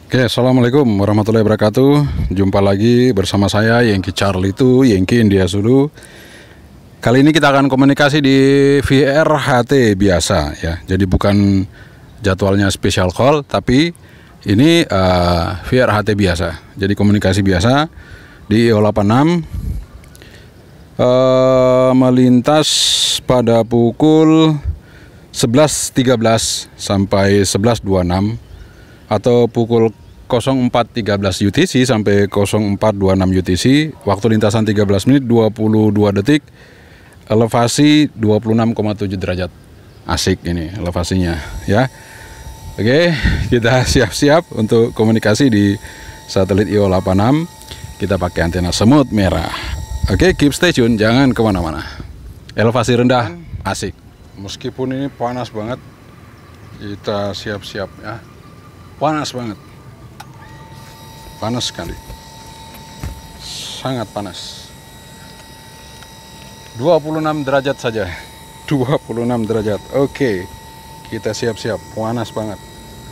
Oke, assalamualaikum warahmatullahi wabarakatuh. Jumpa lagi bersama saya Yankee Charlie itu Yankee India Zulu. Kali ini kita akan komunikasi di VRHT biasa ya. Jadi bukan jadwalnya special call, tapi ini VRHT biasa. Jadi komunikasi biasa di IO86 melintas pada pukul 11.13 sampai 11.26 atau pukul 04.13 UTC sampai 04.26 UTC, waktu lintasan 13 menit 22 detik, elevasi 26,7 derajat. Asik ini elevasinya ya. Oke, kita siap-siap untuk komunikasi di satelit IO86. Kita pakai antena semut merah. Oke, keep stay tune, jangan kemana-mana. Elevasi rendah, asik. Meskipun ini panas banget, kita siap-siap ya. Panas banget. Panas sekali. Sangat panas. 26 derajat saja. 26 derajat. Oke. Kita siap-siap. Panas banget.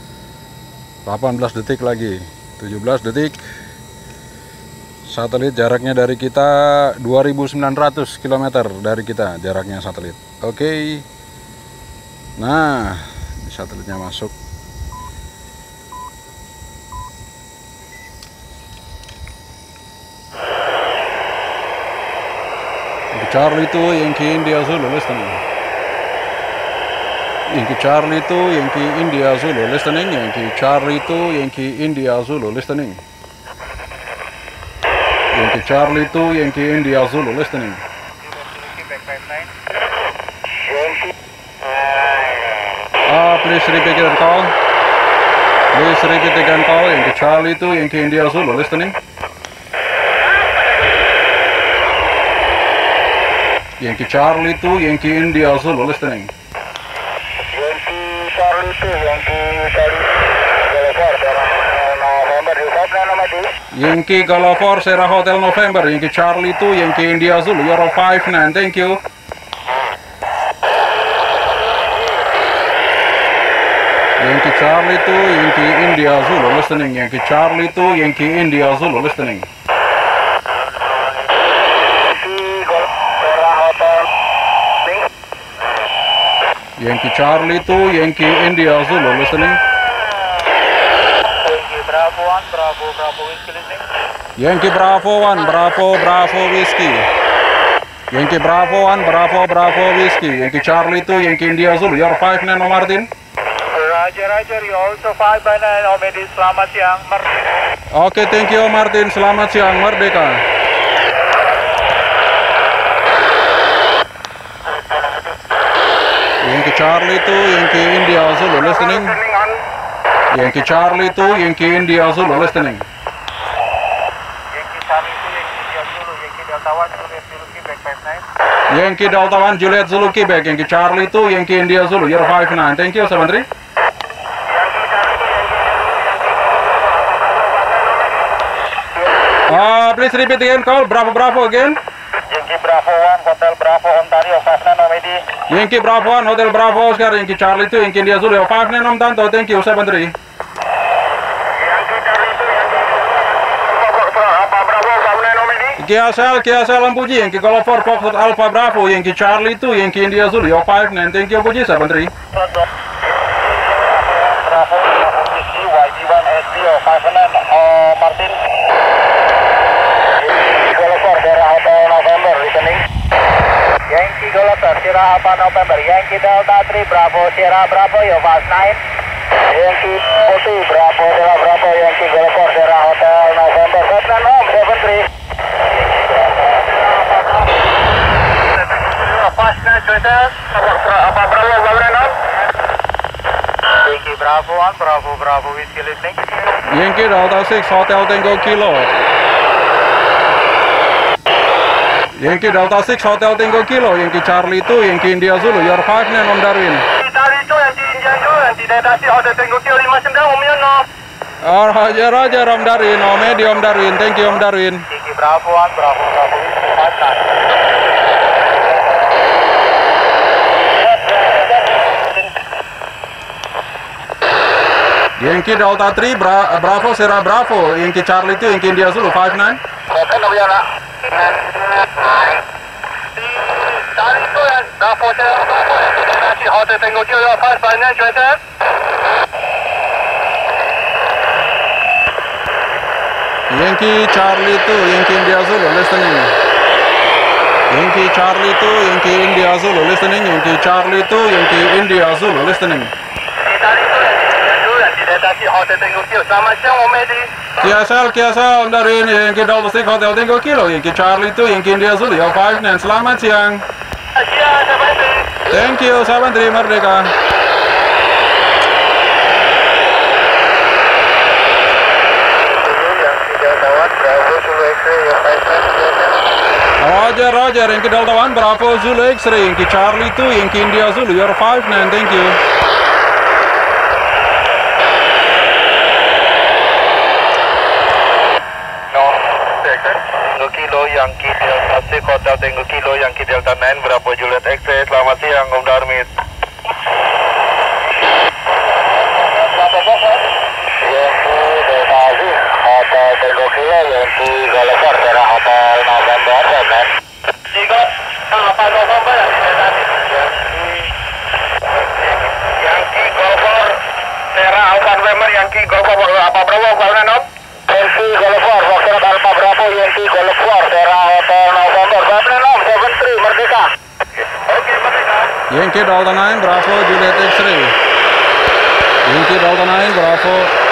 18 detik lagi. 17 detik. Satelit jaraknya dari kita 2.900 km dari kita jaraknya satelit. Oke. Nah, satelitnya masuk. Charlie 2 Yankee India Zulu listening. Yankee Charlie 2 Yankee India Zulu listening. Yankee Charlie 2 Yankee India Zulu listening. Yankee Charlie 2 Yankee India Zulu listening. Please repeat again call. Please repeat again call. Yankee Charlie 2 Yankee India Zulu listening. Yankee Charlie 2 Yankee India Zulu listening. Yankee Charlie 2 Yankee Charlie November Yankee Golf 4 Sierra Hotel November. Yankee Charlie 2 Yankee India Zulu. Euro 59. Thank you. Yankee Charlie 2 Yankee India Zulu listening. Yankee Charlie 2 Yankee India Zulu listening. Yankee Charlie 2 Yankee India Zulu listening. Yankee Bravo 1 Bravo Bravo Whiskey listening. Yankee Bravo 1 Bravo Bravo Whiskey. Yankee Bravo 1 Bravo Bravo Whiskey. Yankee Charlie 2 Yankee India Zulu. You're 5 Nano Martin. Roger, you also 5 by 9 Omedi, selamat siang, Merdeka. Oke, thank you Martin, selamat siang, Merdeka. Yankee Charlie 2 Yankee India Zulu listening. Yankee Charlie 2 Yankee India Zulu listening. Yankee Charlie 2 Yankee India Zulu, Yankee Delta 1 Juliet Zulu Quebec 59. Yankee Delta 1 Juliet Zulu Quebec. Yankee Charlie 2 Yankee India Zulu. You're 59. Thank you, 73. Please repeat again. Call Bravo Bravo again. Yankee Bravo 1 Hotel Bravo Ontario 59 Omedi. Yankee Bravo 1 Hotel Bravo Oscar. Yankee Charlie 2 Yankee India Zulu. You're 59 Om Tanto. Thank you, 73. Yankee Charlie 2 Yankee Bravo 59 Omedi. Kia Sel Ampuji. Yankee Golf 4 Foxtrot Alpha Bravo. Yankee Charlie 2 Yankee India Zulu. You're 59. Thank you, Ampuji, 73. Bravo Whiskey YB1 SBO 59 Martin. Yankee Golf Sierra Alpha November. Yankee Delta 3 Bravo Sierra Bravo you fast 9. Yankee 40 Bravo Sierra Bravo Yankee Golf Sierra Hotel November 59 home 73. Fast 9 choices. Apa Bravo Babrenon? Yankee Bravo 1 Bravo Bravo Whiskey listening. Yankee Delta 6 Hotel Tango Kilo. Yankee Delta 6 Hotel Tango Kilo. Yankee Charlie 2 Yankee India Zulu. You're 5 9 Om Darwin. Charlie 2 Yankee India Zulu. Yankee Delta 6 Hotel Tango Kilo 59 Om Yono. Roger Om Darwin. Omedi Om Darwin. Thank you Om Darwin. Yankee Bravo 1 Bravo Bravo Whiskey 59. Yankee Delta 3, Bravo Sierra Bravo, Yankee Charlie 2, Yankee India Zulu 59. Open November. Charlie 2 and Bravo Sierra Bravo. Hotel Tango Kilo 559, Joseph. Yankee Charlie 2, Yankee India Zulu listening. Yankee Charlie 2, Yankee India Zulu listening. Yankee Charlie 2, Yankee India Zulu listening. Kiasal dari Yankee Delta 6 Hotel Tango Kilo, Yankee Charlie 2, Yankee India Zulu, your 59, selamat siang. Thank you, 73 Merdeka. Roger, Yankee Delta 1, Bravo Zulu X-ray, Yankee Charlie 2, Yankee India Zulu, you're 59, thank you. Kilo Yankee Delta 6 Hotel Tango Kilo Yankee Delta 9 Bravo Juliet X-ray, selamat siang Om Darmit. Yankee Delta 6 Hotel Tango Kilo Yankee Golfer Sierra Hotel November 7 November Yankee Golfer Sierra November Yankee Golfer apa Bravo Golfer Yankee Golfer Foxtrot Alpha Bravo Yankee Golfer Sierra Hotel November 73 Merdeka. Oke Merdeka. Yankee Delta 9, Bravo Juliet X-ray. Yankee Delta 9, Bravo.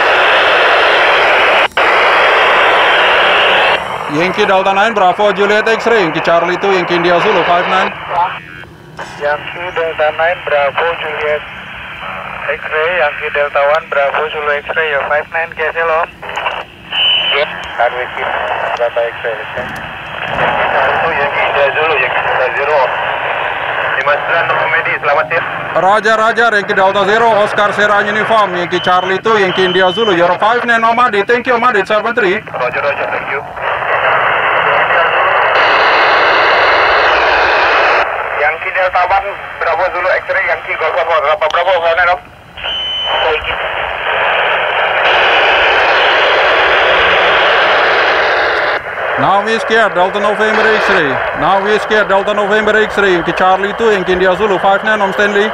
Yankee Delta 9, Bravo Juliet X-ray. Yankee Charlie 2, Yankee India Zulu 59. Yankee Delta 9 Bravo Juliet X-ray. Yankee Delta 1 Bravo Zulu X-ray. Your 59 cancel Om. Yes. Can we keep Delta X-ray? Yankee India Zulu, Yankee Delta 0. 59 Nomedi, selamat siang. Roger, Yankee Delta 0, Oscar Sierra Uniform, Yankee Charlie 2, Yankee India Zulu, you're 59 Nomadi, thank you Nomadi, 73. Roger, thank you. Yankee Delta 1, Bravo Zulu X-ray, Yankee Golf berapa Bravo, mana Om? Now we scared Delta November X-ray. Now we scared Delta November X-ray. Yankee Charlie 2, Yankee India Zulu 59 Om Stanley.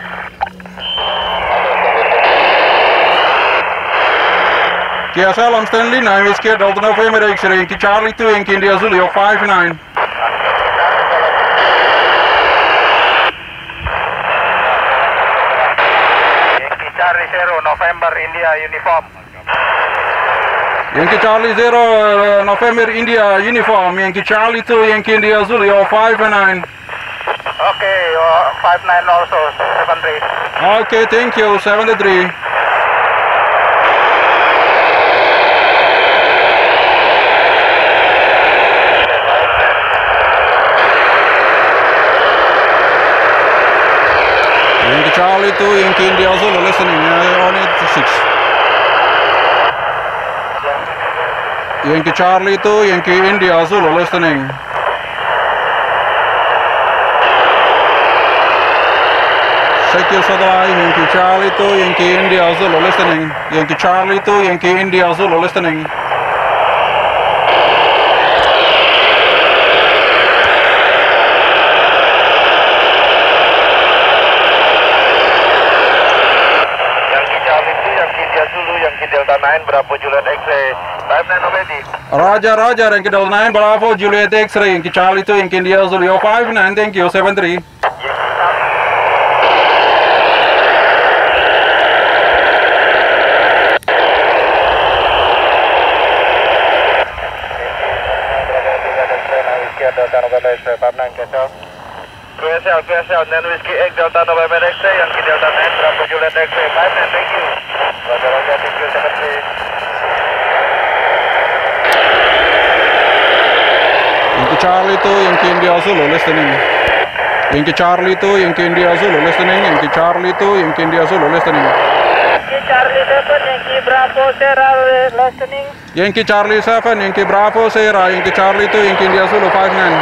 KSL Om Stanley. Now we scared Delta November X-ray. Yankee Charlie 2, Yankee India Zulu, you're 59. Yankee Charlie 0 November India uniform. Yankee Charlie 0, November India uniform, Yankee Charlie 2, Yankee India Zulu, you're 59. Okay, 59 also, 73. Okay, thank you, 73. Yankee Charlie 2, Yankee India Zulu, listening, on 86. Yankee Charlie 2, Yankee India Zulu, listening. Secure Satellite, Yankee Charlie 2, Yankee India Zulu, listening. Yankee Charlie 2, Yankee India Zulu, listening. Yankee Delta 9 Bravo Juliet X-ray 59 Nomedi. Roger, Yankee Delta 9 Bravo Juliet X-ray, Yankee Charlie 2, Yankee India Zulu, you're 59, thank you, 73. Delta November X-ray 59 cancel. QSL, then Whiskey X Delta November X-ray, Yankee Delta 9 Bravo Juliet X-ray 59, thank you. Roger, thank you, 73. Yankee Charlie 2, Yankee India Zulu, listening. Yankee Charlie 2, Yankee India Zulu, listening. Yankee Charlie 2, Yankee India Zulu, listening. Yankee Charlie 7, Yankee Bravo Sierra listening. Yankee Charlie 7, Yankee Bravo Sierra, Yankee Charlie 2, Yankee India Zulu 59.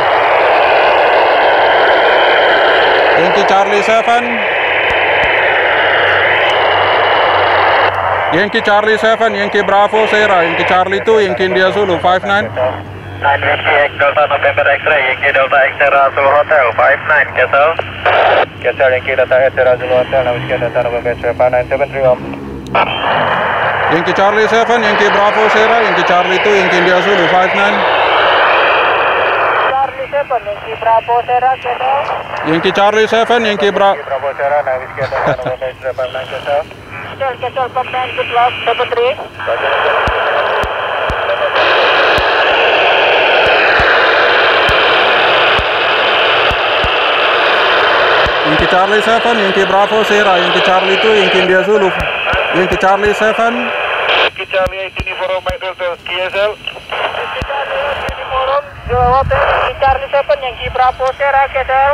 Yankee Charlie 7. Yankee Charlie 7, Yankee Bravo Sierra, Yankee Charlie 2, Yankee India Zulu 59. 9 Whiskey X Delta November X-ray, Yankee Delta X Sierra Zulu Hotel 59, cancel. Cancel Yankee Delta X Sierra Zulu Hotel, 9 Whiskey Delta November X-ray 5973 om. Yankee Charlie 7, Yankee Bravo Sierra, Yankee Charlie 2, Yankee India Zulu 59. Charlie 7, Yankee Bravo Sierra, cancel. Yankee Charlie 7, Yankee Bravo Sierra, 9 Whiskey Delta November X-ray 59, cancel. Cancel, 59, good luck, 73. Yankee Charlie 7, Yankee Bravo Sierra, Yankee Charlie 2, Yankee India Zulu. Yankee Charlie 7. Yankee Charlie 8 Uniform Mike Delta, KSL. Yankee Charlie 8 Uniform Zulu Hotel, Yankee Charlie 7, Yankee Bravo Sierra, cancel.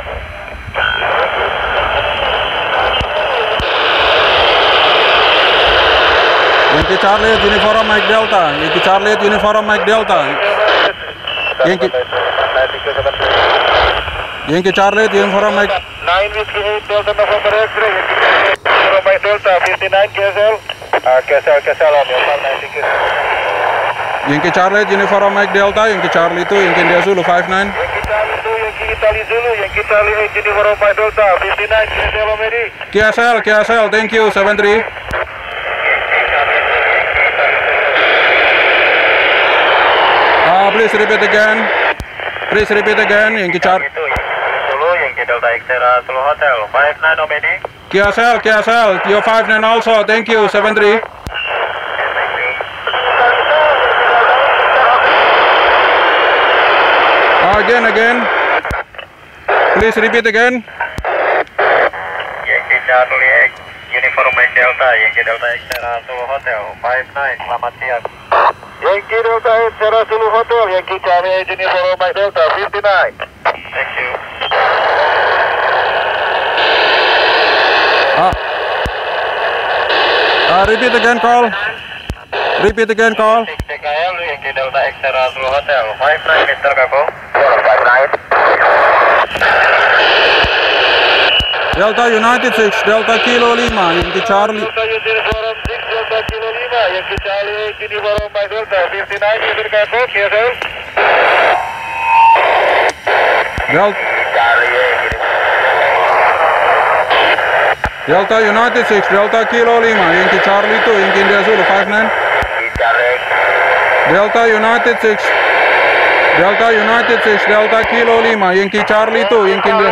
Yankee Charlie 8 Uniform Mike Delta, Yankee Charlie 8 Uniform Mike Delta. Yankee Charlie 8 Uniform Mike 9 Whiskey 8 Delta November X-ray, Uniform Mike Delta 59, KSL. KSL on your 59. Yankee Charlie 8 Uniform Mike Delta, Yankee Charlie 2, Yankee India Zulu 59. Yankee Charlie 2, Yankee Italy Zulu, Yankee Charlie 8 Uniform Mike Delta 59, KSL Omedi. KSL, thank you, 73. Please repeat again. Yankee Charlie Zulu, Yankee Delta X Sierra Zulu Hotel 59 Omedi. KSL, you're 59 also, thank you, 73. Again. Please repeat again. Yankee Charlie X Uniform Mike Delta, Yankee Delta X Sierra Zulu Hotel 59, selamat siang. Yankee Delta X Sierra Zulu Hotel, Yankee Charlie X Uniform Mike Delta 59. Thank you. Repeat again, call. TKL, Yankee Delta X Sierra Zulu Hotel 59, Mr. Kako. 59. Delta United 6, Delta Kilo 5, Yankee Charlie. Delta Uniform 6, Delta Kilo 5, Yankee Charlie X Uniform Mike Delta 59, Mr. Kako, KSL. Delta United 6, Delta Kilo 5, Yankee Charlie 2, Yankee India Zulu 59. Delta United 6, Delta Kilo 5, Yankee Charlie 2, Yankee India.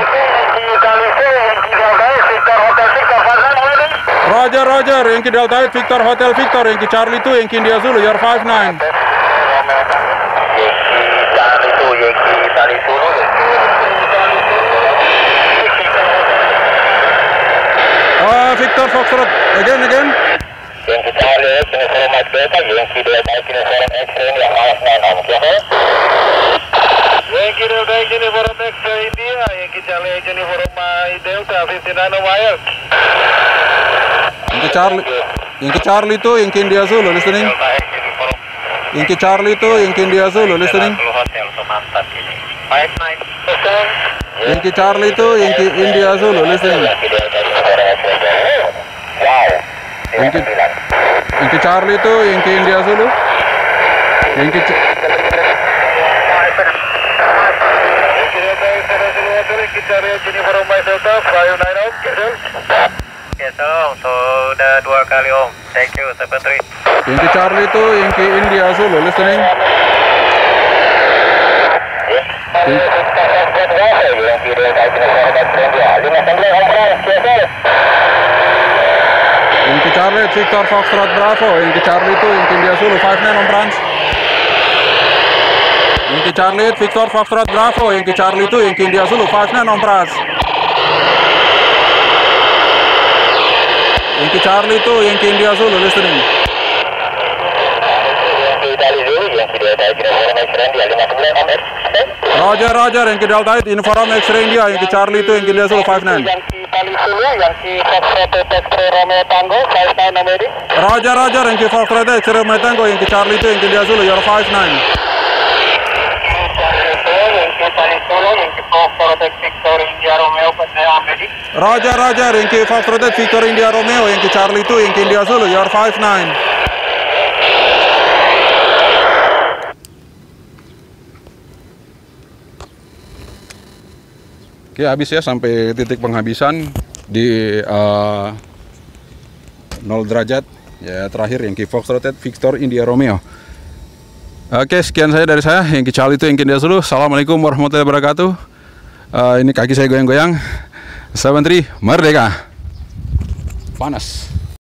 Roger, Yankee Delta 8, Victor Hotel Victor, Yankee Charlie 2, Yankee India Zulu, you're 59. Victor Foxtrot, again. Yankee Charlie X Uniform Mike Delta, Yankee Delta X Uniform X-ray yang Yankee Delta X Uniform X-ray India, Yankee Charlie X Uniform Mike Delta 59 wire. Yankee Charlie 2, Yankee India Zulu, listening. Yankee Charlie 2, Yankee India Zulu, listening. Yankee Charlie 2, Yankee India Zulu, listening. Yankee Charlie 2, Yankee India Zulu. Yankee sudah 2 kali om. Thank you, Secretary. Yankee Charlie 2, Yankee India Zulu, listening. Yankee Charlie, Victor Foxtrot Bravo, Yankee Charlie 2, Yankee India Zulu 59 on branch. Yankee Charlie, Victor Foxtrot Bravo, Yankee Charlie 2, Yankee India Zulu 59 on branch. Yankee Charlie 2, Yankee India Zulu, listening. Roger, Yankee Delta 8, Uniform X-ray India, Yankee Charlie 2, Yankee India Zulu 59. Yankee Foxtrot X-ray Romeo Tango 59 Omedi. Roger, Yankee Foxtrot X-ray Romeo Tango, Yankee Charlie 2, Yankee India Zulu, you're 59. Yankee Foxtrot X Victor India Romeo Tango Roger, Yankee Foxtrot Victor India Romeo, Yankee Charlie 2, Yankee India Zulu, you're 59. Oke, habis ya sampai titik penghabisan di 0 derajat. Ya, terakhir Yankee Foxtrot Victor India Romeo. Oke, sekian saya dari saya, Yankee Charlie 2, Yankee India Zulu. Assalamualaikum warahmatullahi wabarakatuh. Ini kaki saya goyang-goyang. 73 Merdeka. Panas.